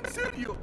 ¿En serio?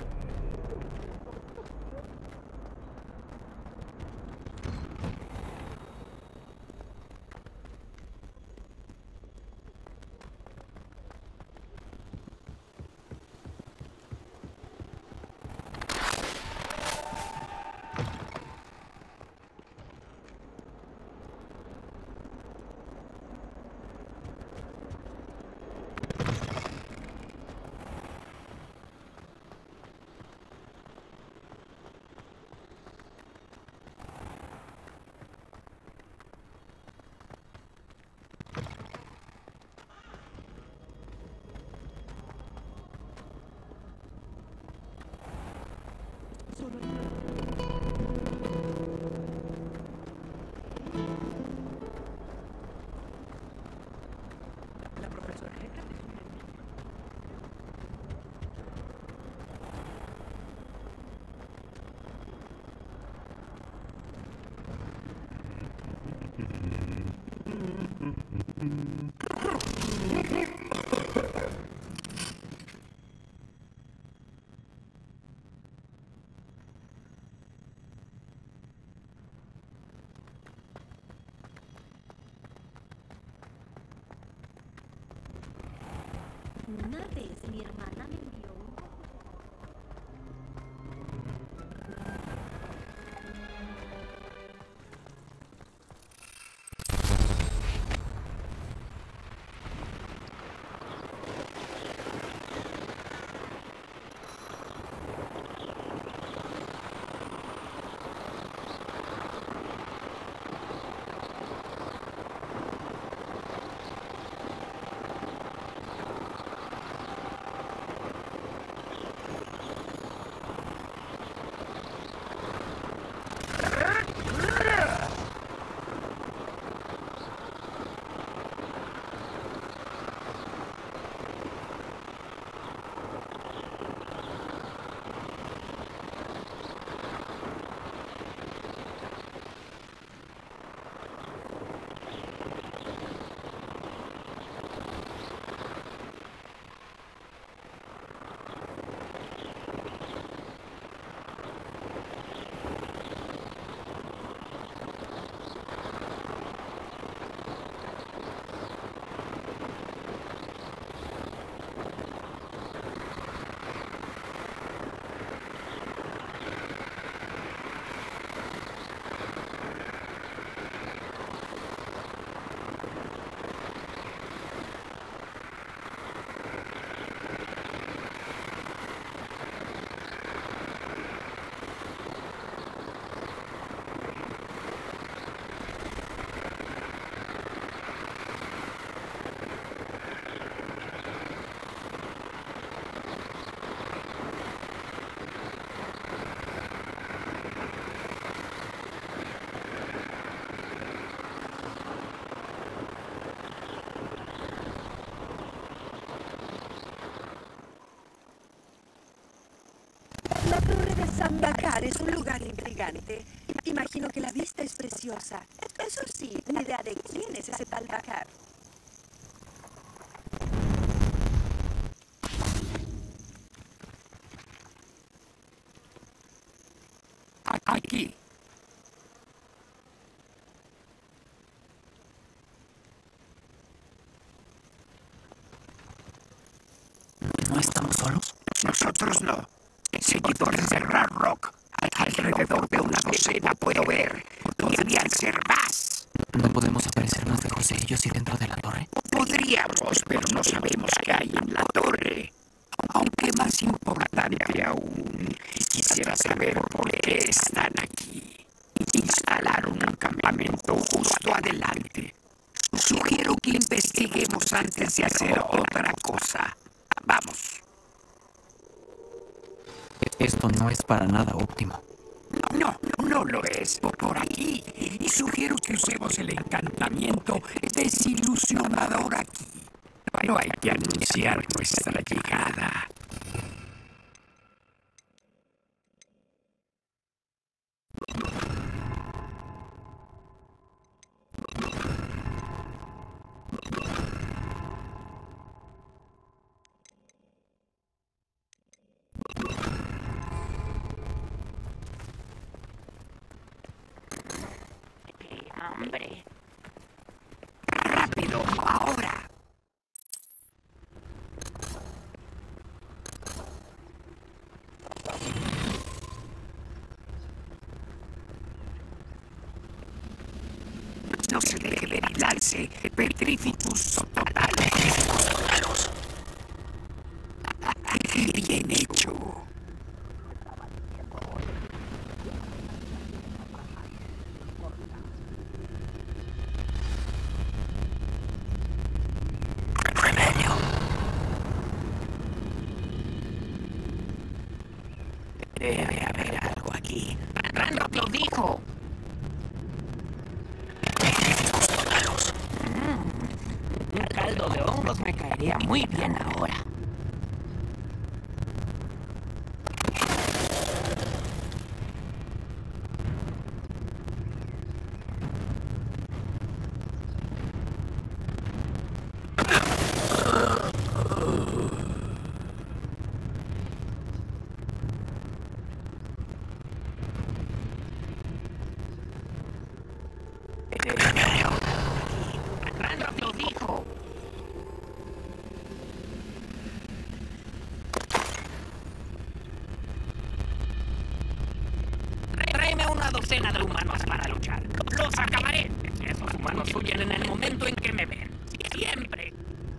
La profesora Hecker es un enigma. Una vez mi hermana me envió un La torre de San Bakar es un lugar intrigante. Imagino que la vista es preciosa. Eso sí, ni idea de quién es ese tal Bakar. Aquí. ¿No estamos solos? Nosotros no. Seguidores de Rar Rock. Alrededor de una docena puedo ver. Podrían ser más. ¿No podemos aparecer más lejos de ellos y dentro de la torre? Podríamos, pero no sabemos qué hay en la torre. Aunque más importante aún, quisiera saber por qué están aquí. Instalaron un campamento justo adelante. Sugiero que investiguemos antes de hacer otra cosa. Vamos. Esto no es para nada óptimo. No lo es por aquí. Y sugiero que usemos el encantamiento desilusionador aquí. No hay que anunciar nuestra llegada. hambre. ¡Rápido, ahora! No se deje ventilarse. Petrificus total. Bien hecho. Remedio. Debe haber algo aquí. Ranrock lo dijo. Un caldo de hongos me caería muy bien ahora. Ranrock lo dijo. Tráeme una docena de humanos para luchar. ¡Los acabaré! Esos humanos huyen en el momento en que me ven. ¡Siempre!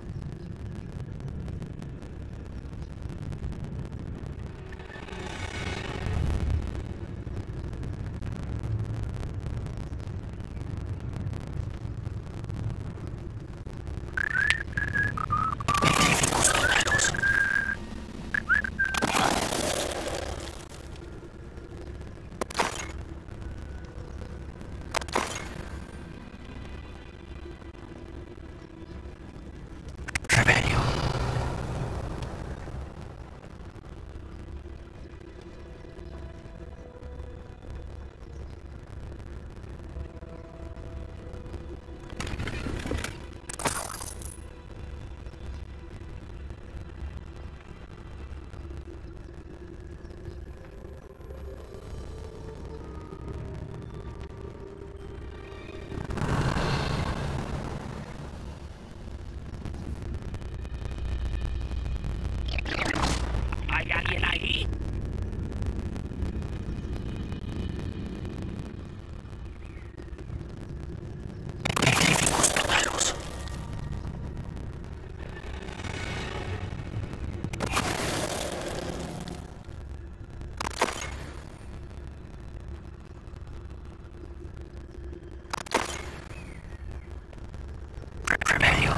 ¿Hay alguien ahí? Remedio.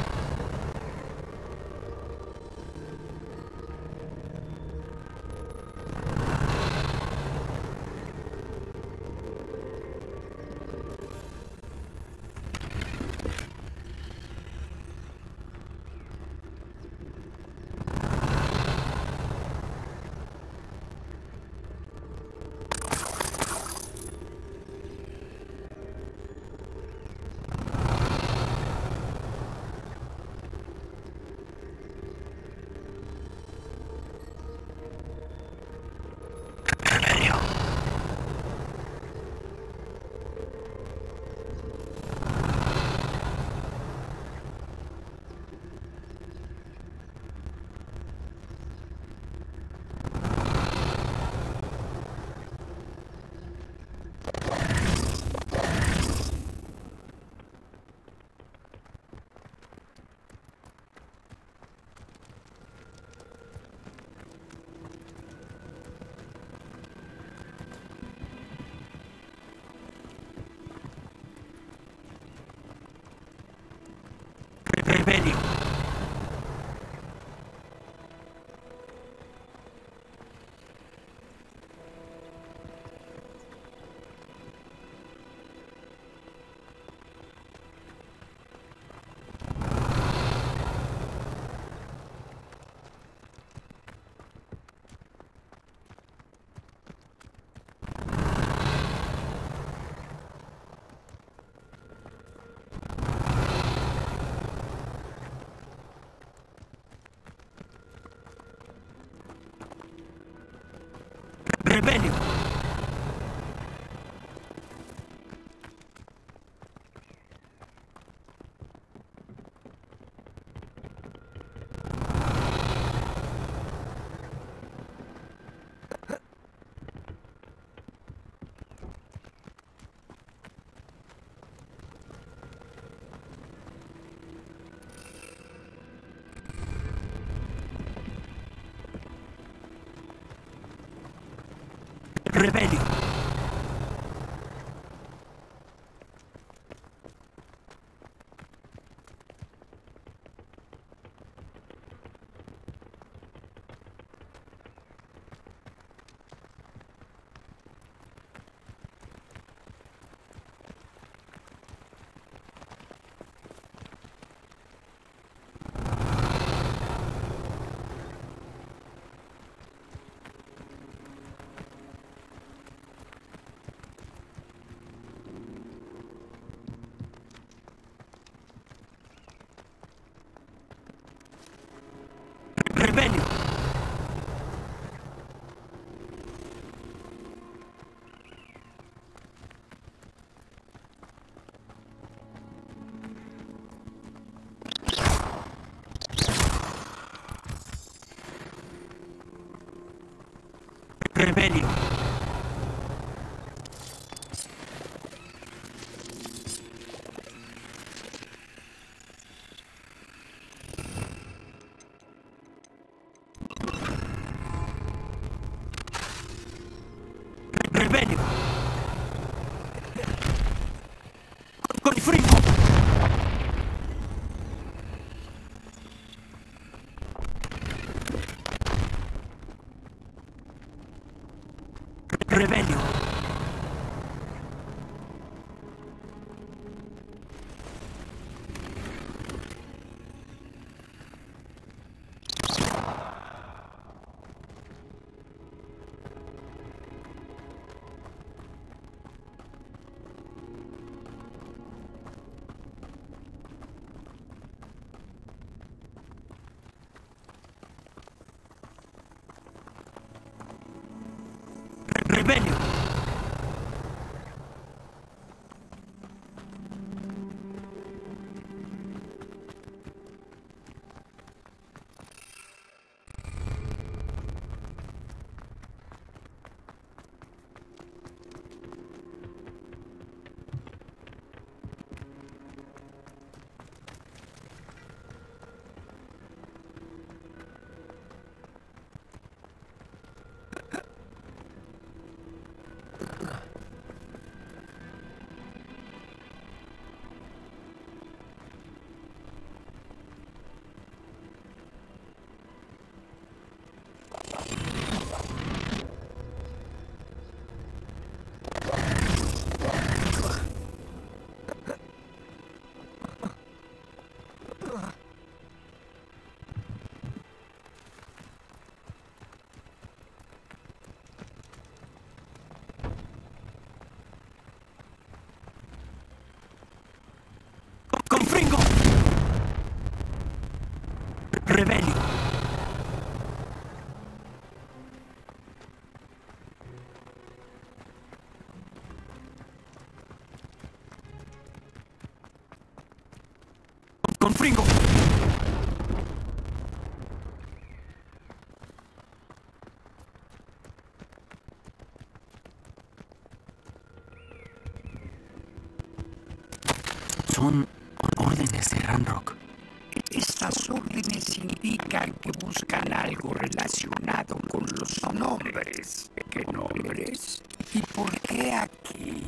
Remedio. Remedio. Rebelio. Rebelio. Rebelio. Rebelio. Confringo. Rebelio. Rebelio. Confringo. Rebelio. Confringo. Son órdenes de Ranrock. Estas órdenes indican que buscan algo relacionado con los nombres. ¿Qué nombres? ¿Y por qué aquí?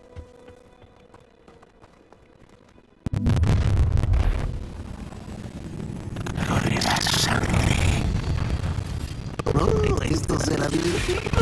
Correrá sangre. Oh, esto será divertido.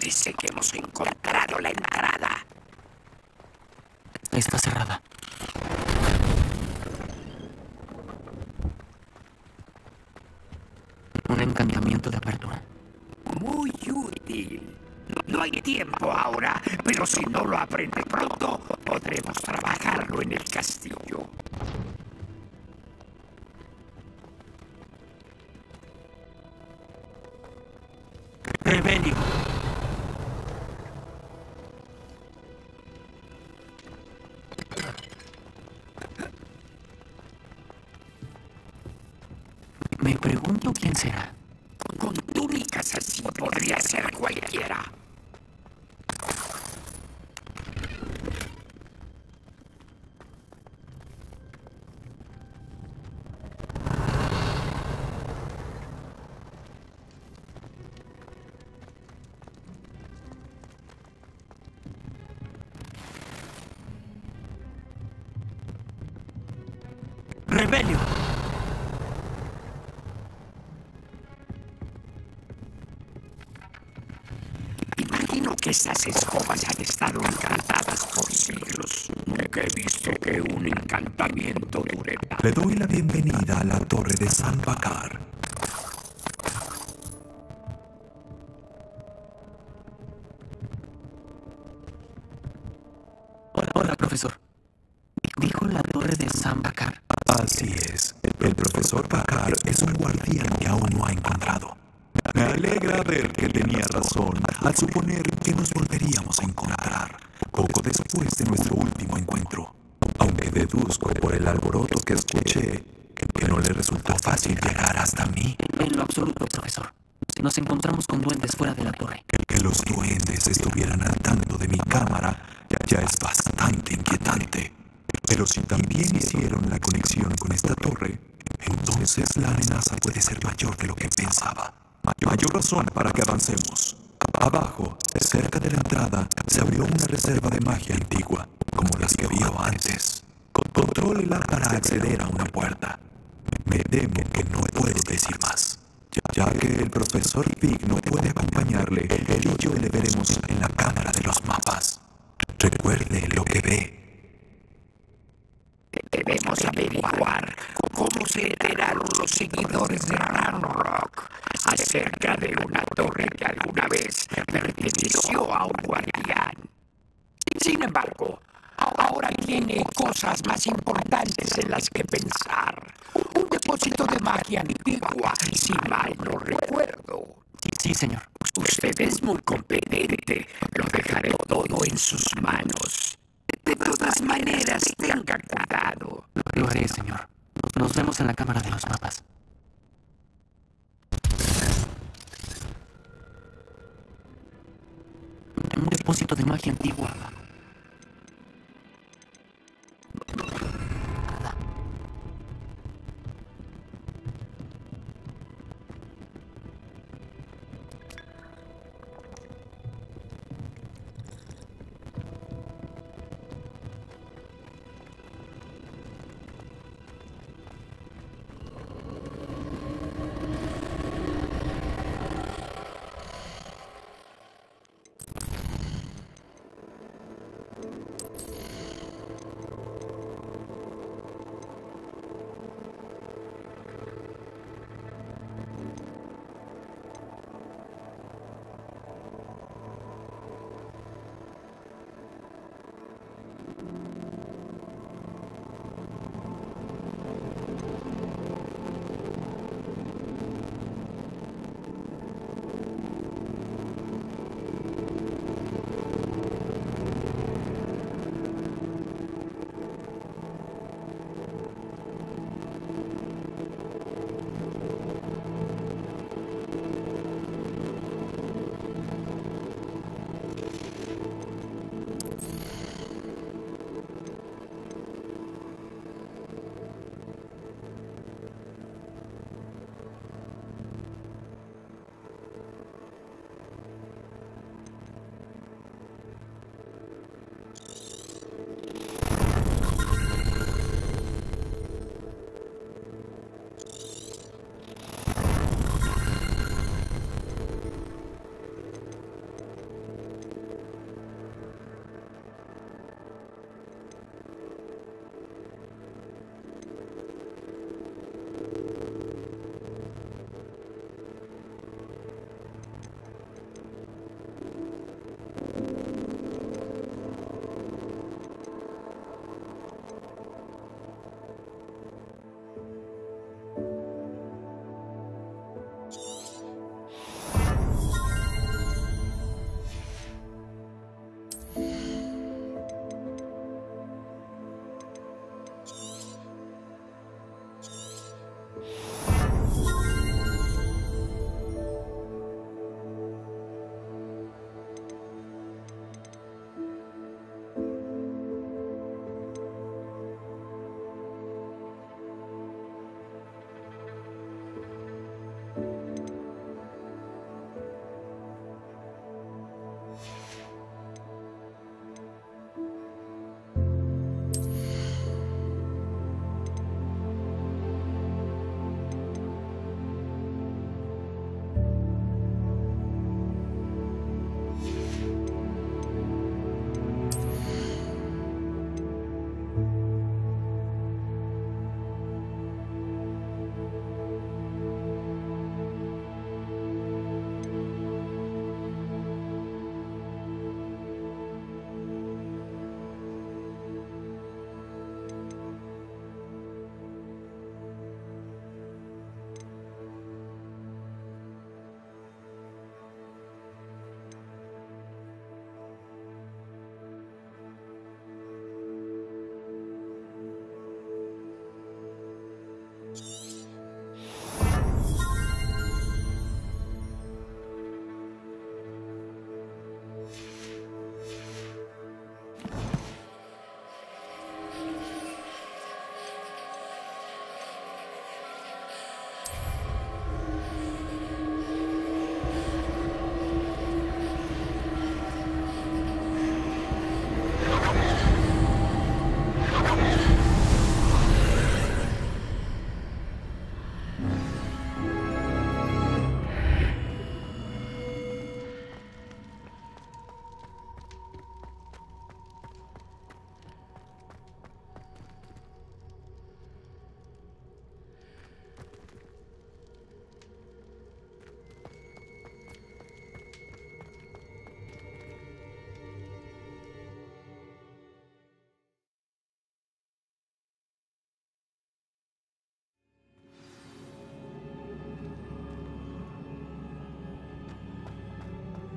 Parece que hemos encontrado la entrada. Está cerrada. Un encantamiento de apertura. Muy útil. No hay tiempo ahora, pero si no lo aprende pronto, podremos trabajarlo en el castillo. Revelio. Me pregunto quién será. Con túnicas así podría ser cualquiera. Revelio. Imagino que esas escobas han estado encantadas por siglos. Nunca he visto que un encantamiento dure tanto. Le doy la bienvenida a la Torre de San Bakar. Hola, profesor. Dijo la torre de San Bakar. Así es. El profesor Bakar es un guardián que aún no ha encontrado. Me alegra ver que tenía razón al suponer que nos volveríamos a encontrar poco después de nuestro último encuentro. Aunque deduzco por el alboroto que escuché que no le resultó fácil llegar hasta mí. En lo absoluto, profesor. Nos encontramos con duendes fuera de la torre. Que los duendes estuvieran al tanto de mi cámara ya es bastante inquietante. Pero si también hicieron la conexión con esta torre, entonces la amenaza puede ser mayor de lo que pensaba. Mayor razón para que avancemos. Abajo, cerca de la entrada, se abrió una reserva de magia antigua, como las que vio antes. Contrólela para acceder a una puerta. Me temo que no puedo decir más, ya que el profesor Pig no puede acompañarle. Él y yo le veremos en la cámara de los mapas. Recuerde lo que ve. Debemos averiguar cómo se enteraron los seguidores de Ranrock acerca de una torre que alguna vez perteneció a un guardián. Sin embargo, ahora tiene cosas más importantes en las que pensar. Un depósito de magia antigua, si mal no recuerdo. Sí, señor. Usted es muy competente. Lo dejaré todo en sus manos. De todas maneras, tenga cuidado. Lo haré, señor. Nos vemos en la cámara de los mapas. Un depósito de magia antigua.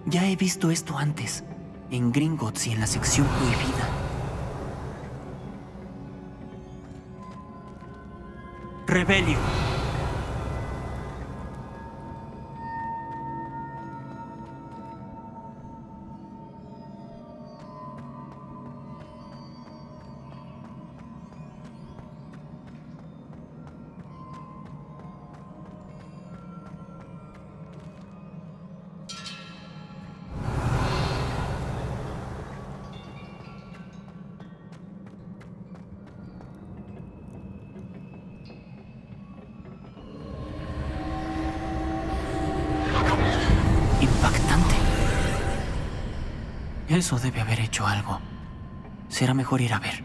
Ya he visto esto antes, en Gringotts y en la sección prohibida. Rebelio. Impactante. Eso debe haber hecho algo. Será mejor ir a ver.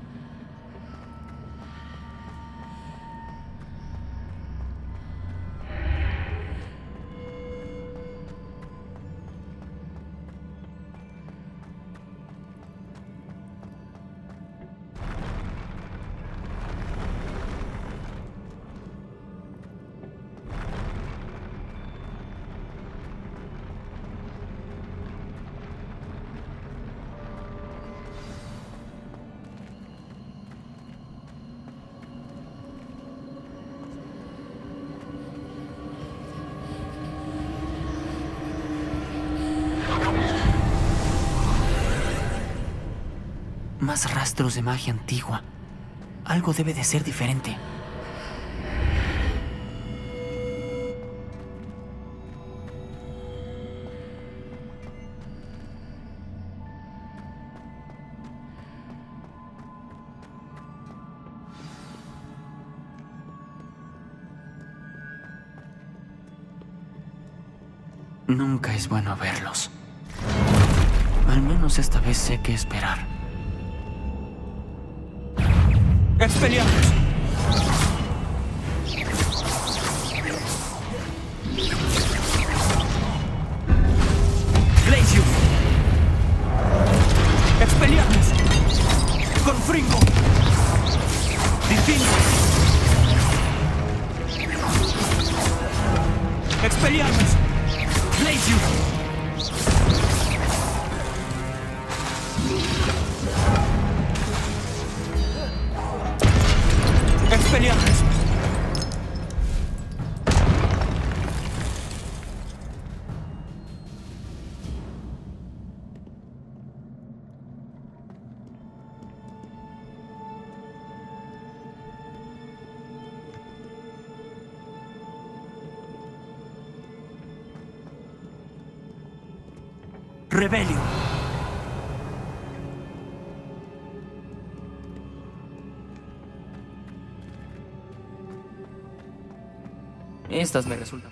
Más rastros de magia antigua. Algo debe de ser diferente. Nunca es bueno verlos. Al menos esta vez sé qué esperar. ¡Expelliarmus! ¡Glacius! ¡Expelliarmus! ¡Confringo! ¡Distingo! ¡Expelliarmus! ¡Glacius! ¡Expelliarmus! Rebelio. Estas me resultan.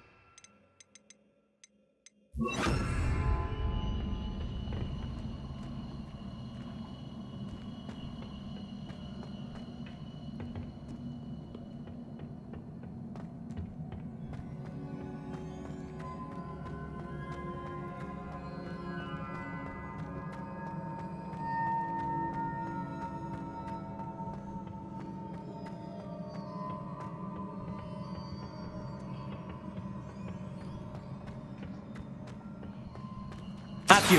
Accio.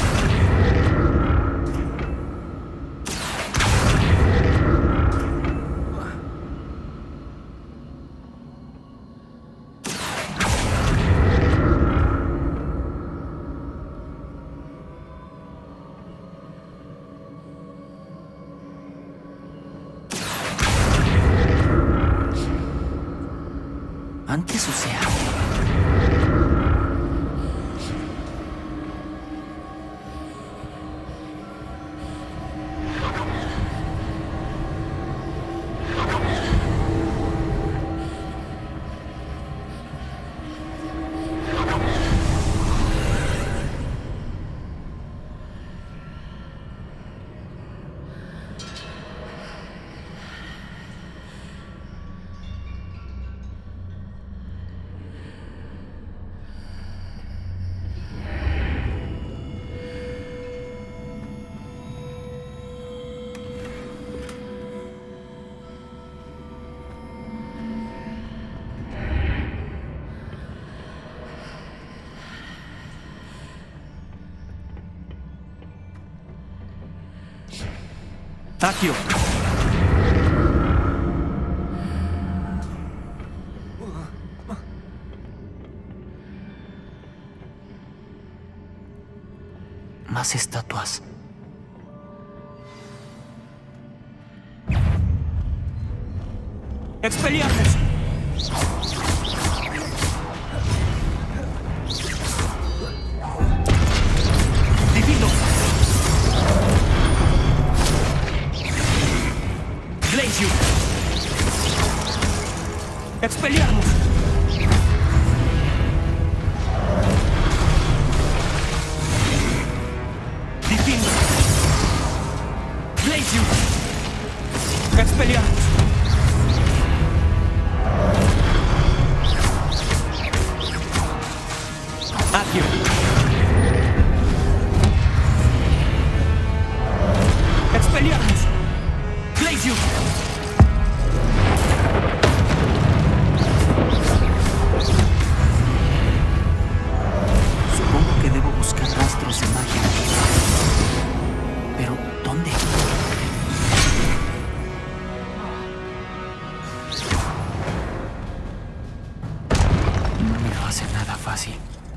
Antes usé Accio. Akio. Más estatuas. ¡Expelliarmus! ¡Divido! ¡Glacius! ¡Expelliarmus! ¡Divido! ¡Glacius! ¡Expelliarmus! Akio. Expelliarmus. Glacius. Supongo que debo buscar rastros de magia. Pero, ¿dónde? No me lo hace nada fácil.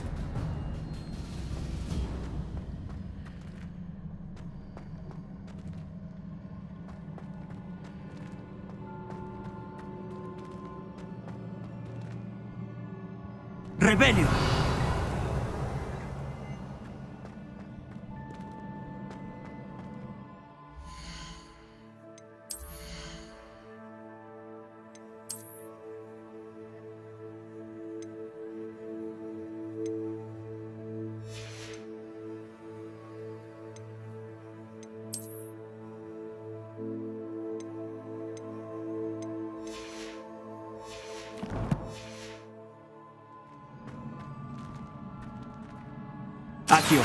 ¡Rebelio! Akio.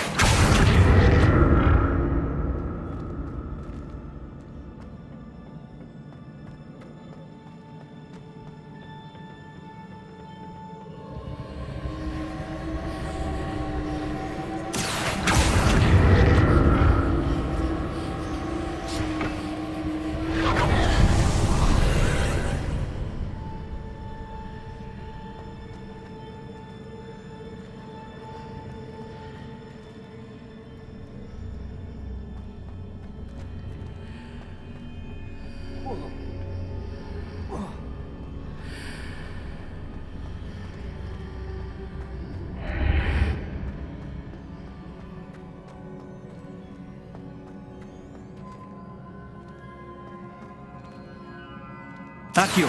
Akio.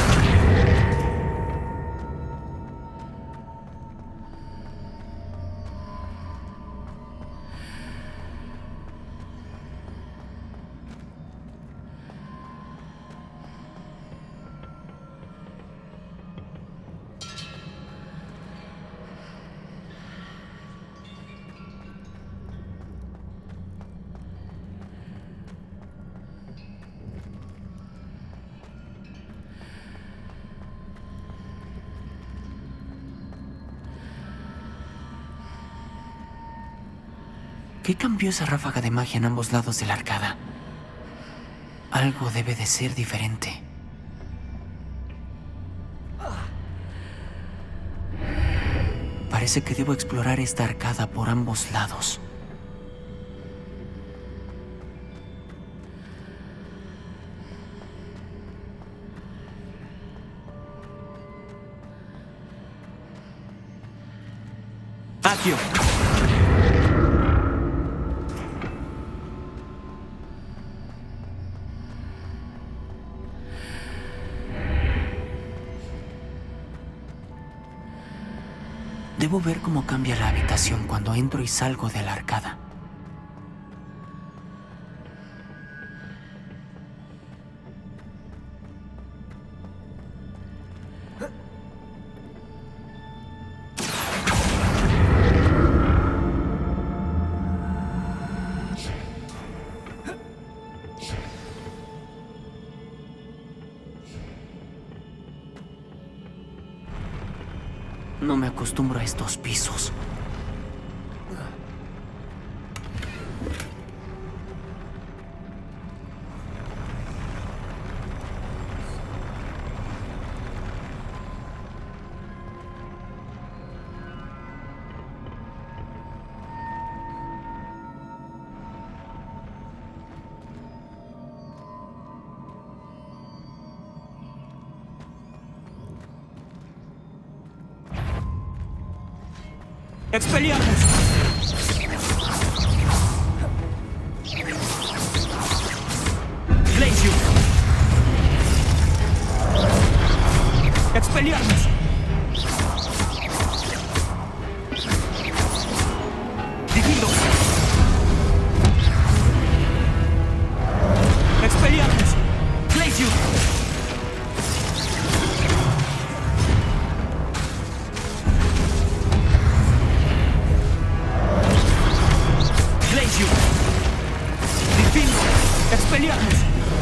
¿Qué cambió esa ráfaga de magia en ambos lados de la arcada? Algo debe de ser diferente. Parece que debo explorar esta arcada por ambos lados. Akio. Debo ver cómo cambia la habitación cuando entro y salgo de la arcada. No me acostumbro a estos pisos. ¡Expelliarmus! ¡Glacius! ¡Expelliarmus! ¡Divido! ¡Expelliarmus! ¡Glacius! ¡Glacius! ¡Divido! ¡Expelliarmus!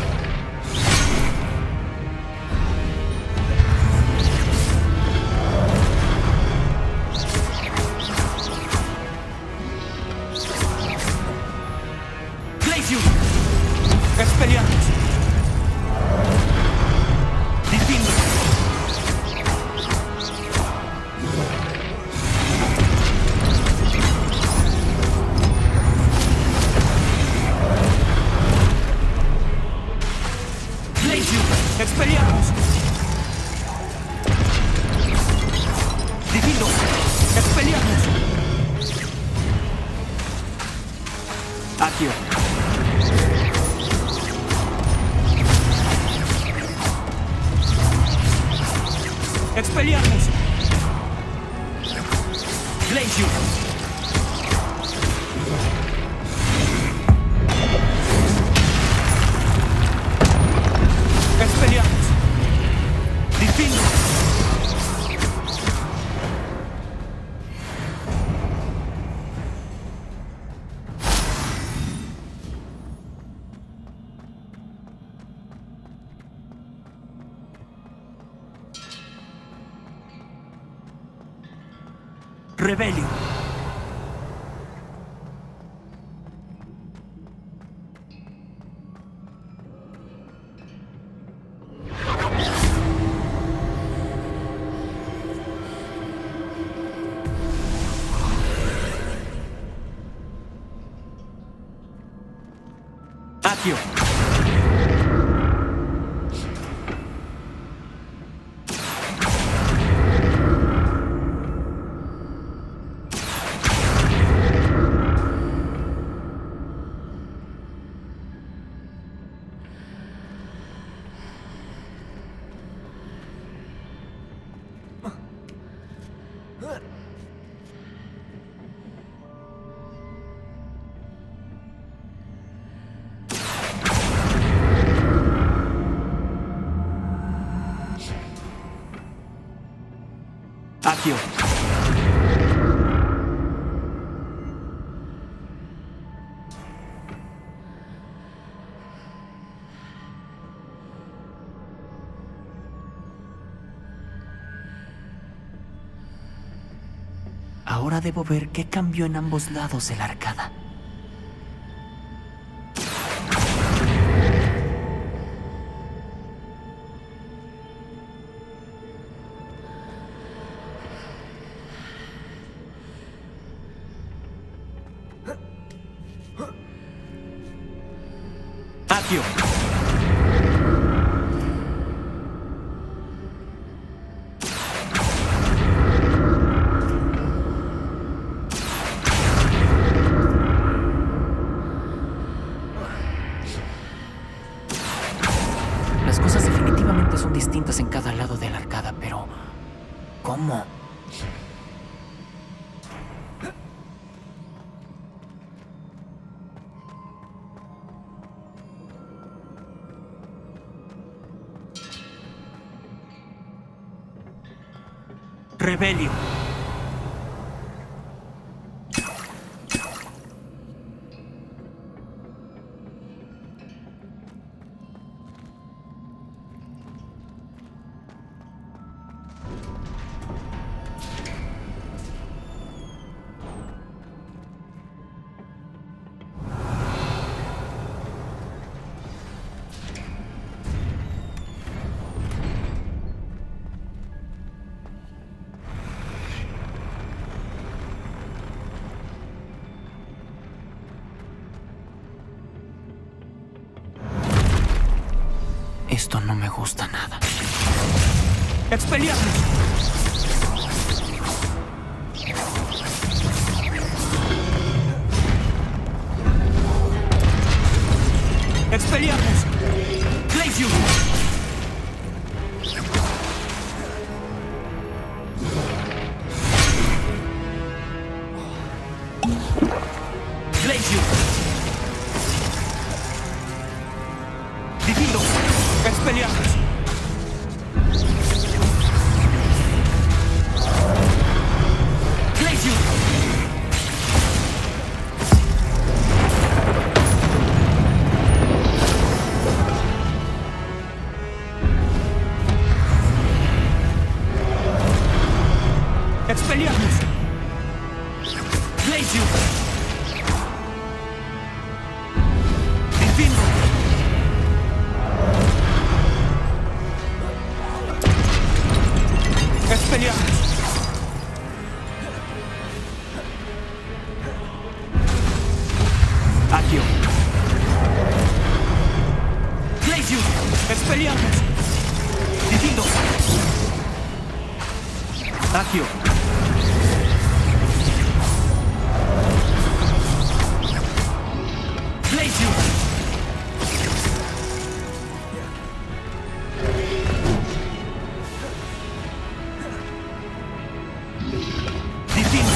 Expelliarmus! Difindo! Glacius! Expelliarmus! Difindo! Expelliarmus! Accio! ¡Expelliarmus! ¡Glacius! ¡Expelliarmus! ¡Difindo! Rebellion. Accio. Accio. Ahora debo ver qué cambió en ambos lados de la arcada. Accio. Las cosas definitivamente son distintas en cada lado de la arcada, pero ¿cómo? Rebellion. Esto no me gusta nada. ¡Expelliarmus! ¡Expelliarmus! ¡Glacius! ¡Glacius! ¡Difindo! ¡Expelliarmus! ¡Glacius! ¡Expelliarmus! ¡Glacius! ¡Difindo! ¡Expelliarmus! ¡Accio! ¡Glacius! ¡Expelliarmus! ¡Difindo! ¡Accio! ¡Glacius! ¡Difindo!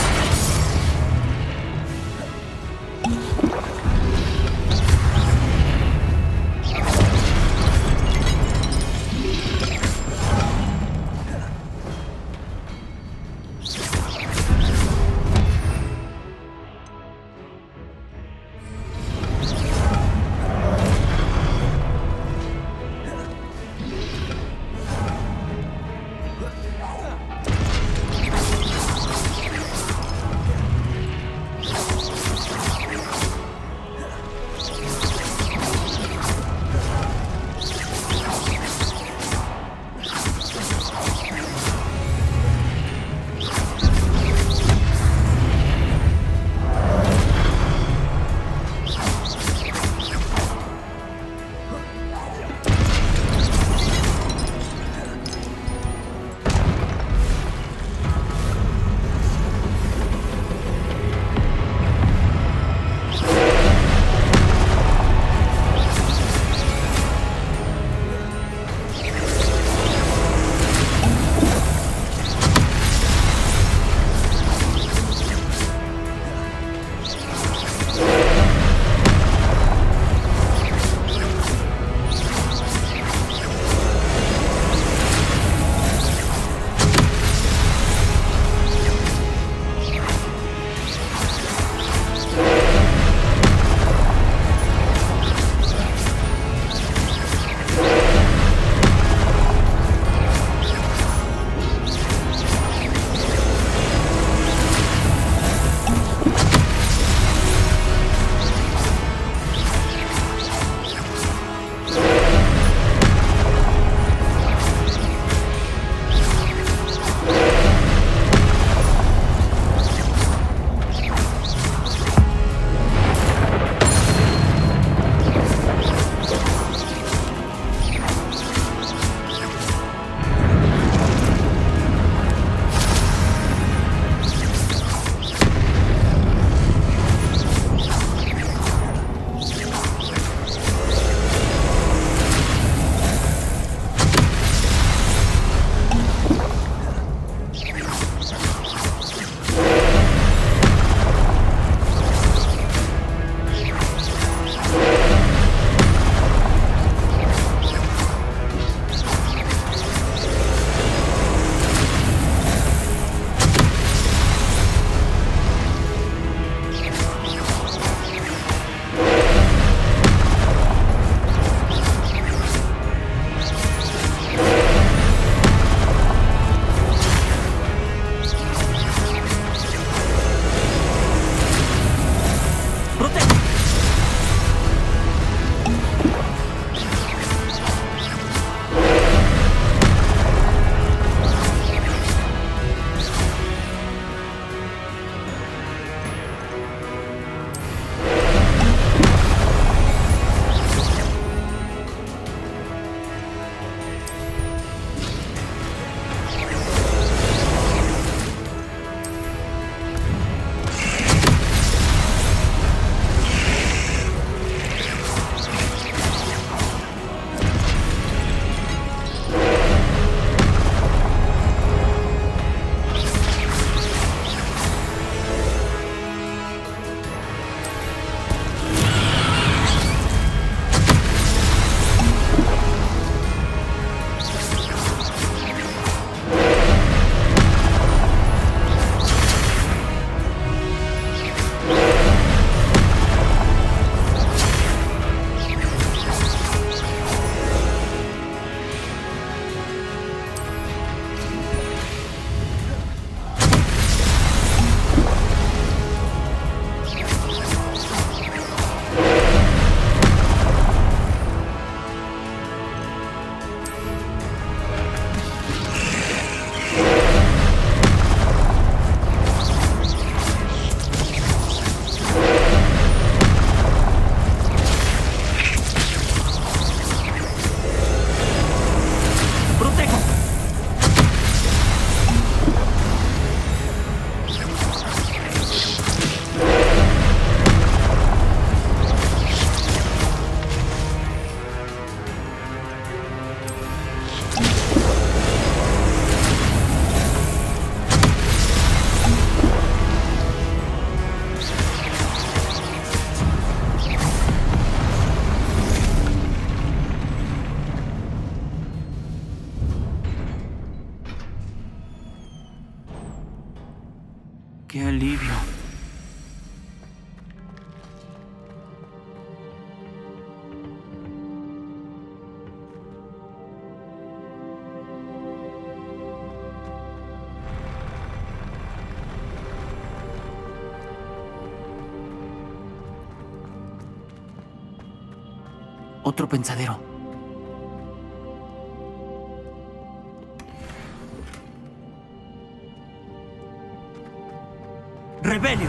¡Qué alivio! Otro pensadero. ¡Rebelio!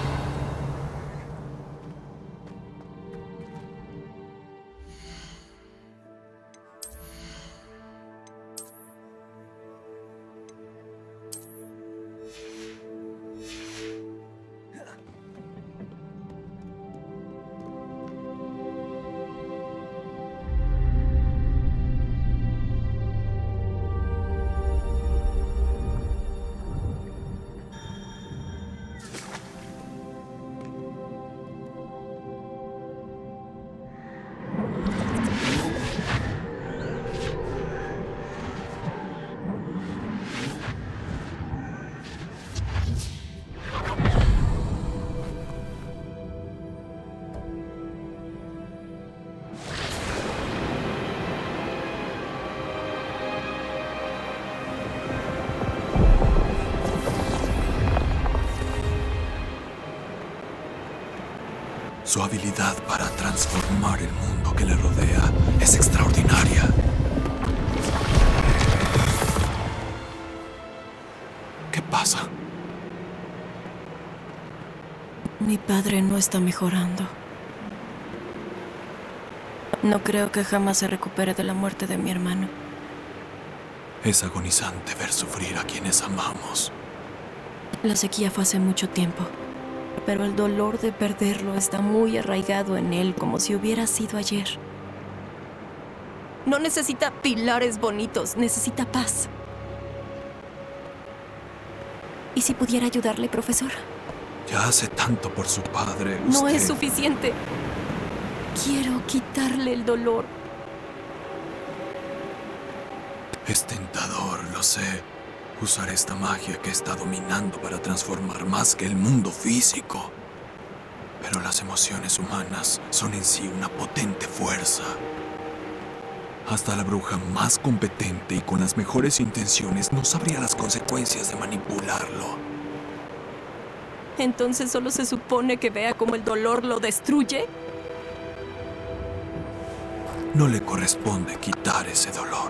Su habilidad para transformar el mundo que le rodea es extraordinaria. ¿Qué pasa? Mi padre no está mejorando. No creo que jamás se recupere de la muerte de mi hermano. Es agonizante ver sufrir a quienes amamos. La sequía fue hace mucho tiempo, pero el dolor de perderlo está muy arraigado en él, como si hubiera sido ayer. No necesita pilares bonitos, necesita paz. ¿Y si pudiera ayudarle, profesor? Ya hace tanto por su padre. No es suficiente. Quiero quitarle el dolor. Es tentador, lo sé. Usar esta magia que está dominando para transformar más que el mundo físico. Pero las emociones humanas son en sí una potente fuerza. Hasta la bruja más competente y con las mejores intenciones no sabría las consecuencias de manipularlo. ¿Entonces solo se supone que vea cómo el dolor lo destruye? No le corresponde quitar ese dolor.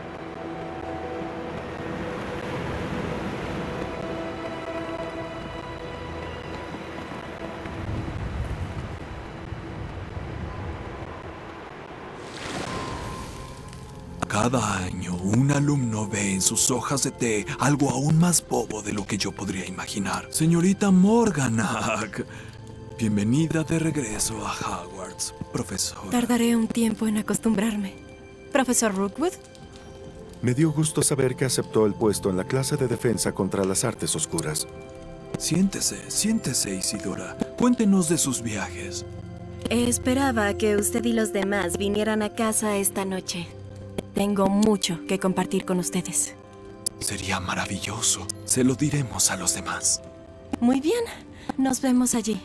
Cada año, un alumno ve en sus hojas de té algo aún más bobo de lo que yo podría imaginar. Señorita Morganach, bienvenida de regreso a Hogwarts, profesor. Tardaré un tiempo en acostumbrarme. ¿Profesor Rookwood? Me dio gusto saber que aceptó el puesto en la clase de defensa contra las artes oscuras. Siéntese, Isidora. Cuéntenos de sus viajes. Esperaba que usted y los demás vinieran a casa esta noche. Tengo mucho que compartir con ustedes. Sería maravilloso. Se lo diremos a los demás. Muy bien. Nos vemos allí.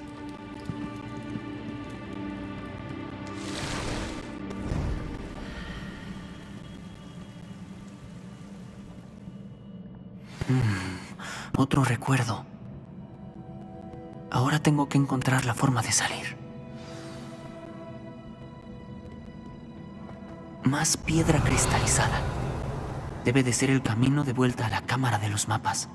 Otro recuerdo. Ahora tengo que encontrar la forma de salir. Más piedra cristalizada. Debe de ser el camino de vuelta a la cámara de los mapas.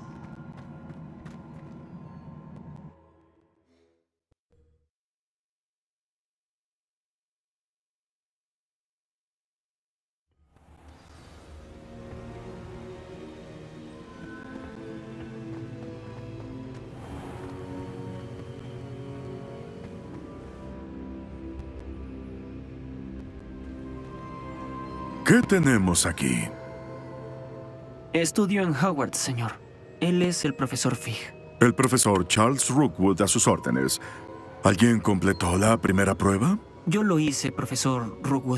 ¿Qué tenemos aquí? Estudio en Hogwarts, señor. Él es el profesor Fig. El profesor Charles Rookwood a sus órdenes. ¿Alguien completó la primera prueba? Yo lo hice, profesor Rookwood.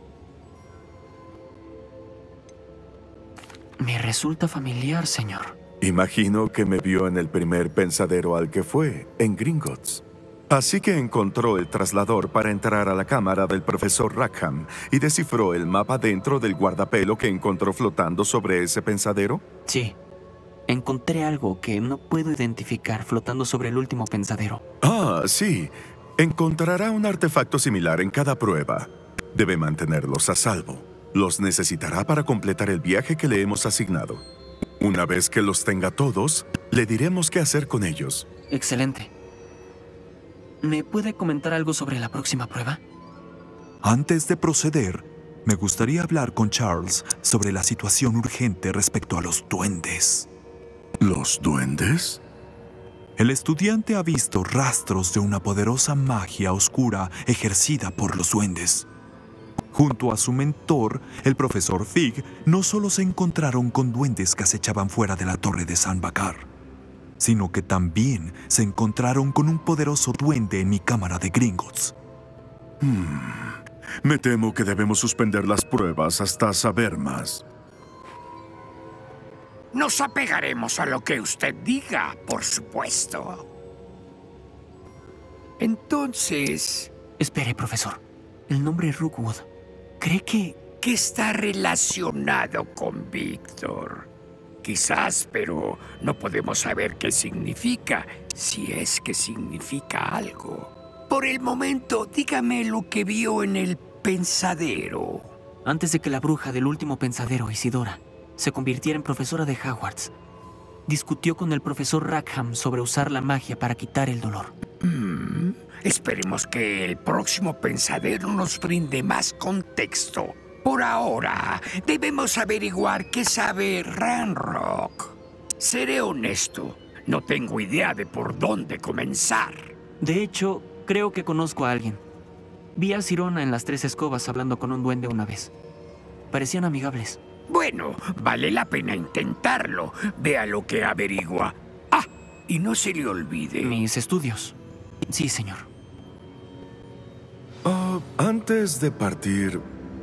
Me resulta familiar, señor. Imagino que me vio en el primer pensadero al que fue, en Gringotts. Así que encontró el traslador para entrar a la cámara del profesor Rackham y descifró el mapa dentro del guardapelo que encontró flotando sobre ese pensadero. Sí. Encontré algo que no puedo identificar flotando sobre el último pensadero. Ah, sí. Encontrará un artefacto similar en cada prueba. Debe mantenerlos a salvo. Los necesitará para completar el viaje que le hemos asignado. Una vez que los tenga todos, le diremos qué hacer con ellos. Excelente. ¿Me puede comentar algo sobre la próxima prueba? Antes de proceder, me gustaría hablar con Charles sobre la situación urgente respecto a los duendes. ¿Los duendes? El estudiante ha visto rastros de una poderosa magia oscura ejercida por los duendes. Junto a su mentor, el profesor Fig, no solo se encontraron con duendes que acechaban fuera de la torre de San Bakar, sino que también se encontraron con un poderoso duende en mi cámara de Gringotts. Me temo que debemos suspender las pruebas hasta saber más. Nos apegaremos a lo que usted diga, por supuesto. Entonces, Espere, profesor. El nombre Rookwood. ¿Cree que está relacionado con Víctor? Quizás, pero no podemos saber qué significa, si es que significa algo. Por el momento, dígame lo que vio en el pensadero. antes de que la bruja del último pensadero, Isidora, se convirtiera en profesora de Hogwarts, discutió con el profesor Rackham sobre usar la magia para quitar el dolor? Esperemos que el próximo pensadero nos brinde más contexto. Por ahora, debemos averiguar qué sabe Ranrock. Seré honesto, no tengo idea de por dónde comenzar. De hecho, creo que conozco a alguien. Vi a Sirona en las 3 escobas hablando con un duende una vez. Parecían amigables. Bueno, vale la pena intentarlo. Vea lo que averigua. Ah, y no se le olvide. Mis estudios. Sí, señor. Antes de partir...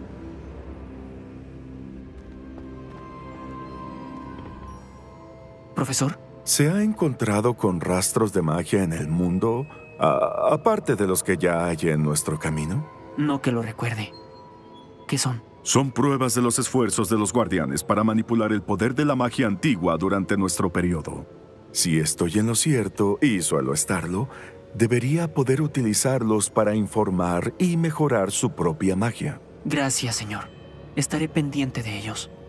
¿Profesor? ¿Se ha encontrado con rastros de magia en el mundo, aparte de los que ya hay en nuestro camino? No que lo recuerde. ¿Qué son? Son pruebas de los esfuerzos de los guardianes para manipular el poder de la magia antigua durante nuestro periodo. Si estoy en lo cierto, y suelo estarlo, debería poder utilizarlos para informar y mejorar su propia magia. Gracias, señor. Estaré pendiente de ellos.